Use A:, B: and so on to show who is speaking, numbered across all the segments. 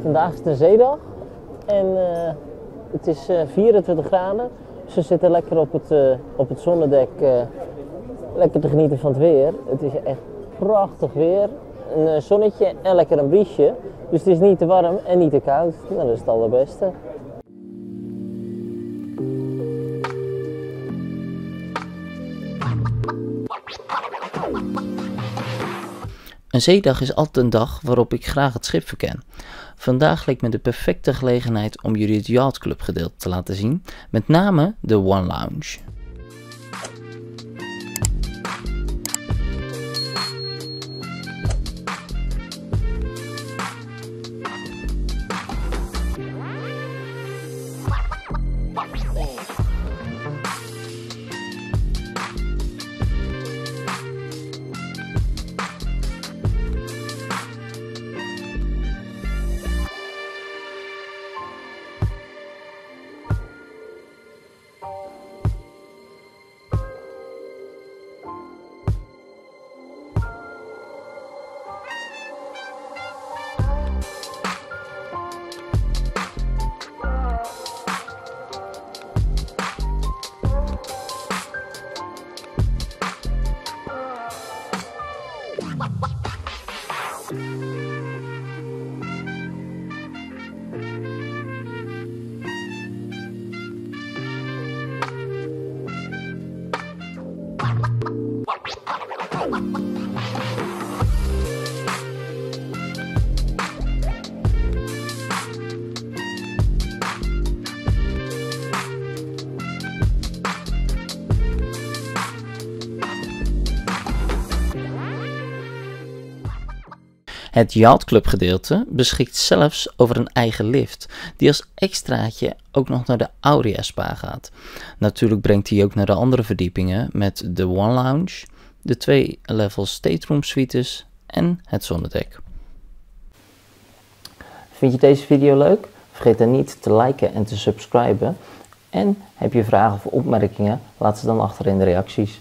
A: Vandaag is het een zeedag en het is 24 graden. Dus we zitten lekker op het zonnedek, lekker te genieten van het weer. Het is echt prachtig weer, een zonnetje en lekker een briesje. Dus het is niet te warm en niet te koud. Nou, dat is het allerbeste.
B: Een zeedag is altijd een dag waarop ik graag het schip verken. Vandaag leek me de perfecte gelegenheid om jullie het Yacht Club gedeelte te laten zien, met name de One Lounge. Het Yacht Club gedeelte beschikt zelfs over een eigen lift, die als extraatje ook nog naar de Auria Spa gaat. Natuurlijk brengt hij ook naar de andere verdiepingen met de One Lounge, de 2 level stateroom suites en het zonnedek.
A: Vind je deze video leuk? Vergeet dan niet te liken en te subscriben. En heb je vragen of opmerkingen? Laat ze dan achter in de reacties.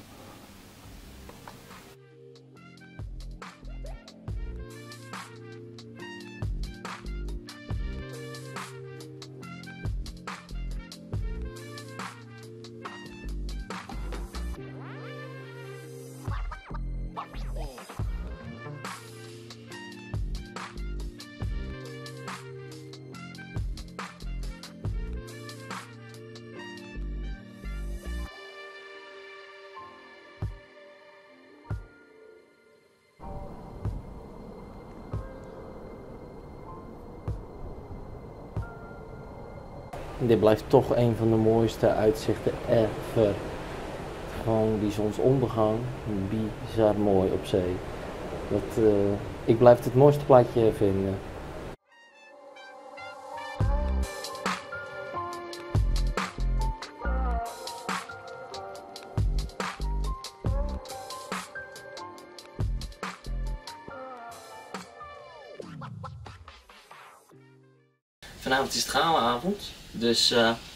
A: Dit blijft toch een van de mooiste uitzichten ever. Gewoon die zonsondergang, bizar mooi op zee. Ik blijf het mooiste plaatje vinden.
B: Vanavond is het galenavond, dus